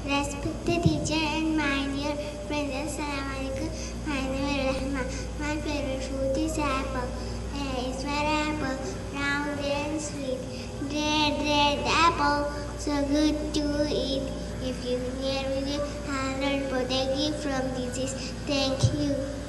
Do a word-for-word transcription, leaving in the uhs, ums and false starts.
Respected teacher and my dear friends, Assalamualaikum. My name is Rahma. My favorite fruit is apple. Here is my apple, round and sweet. Red, red apple, so good to eat. If you near me, I will protect you from disease. Thank you.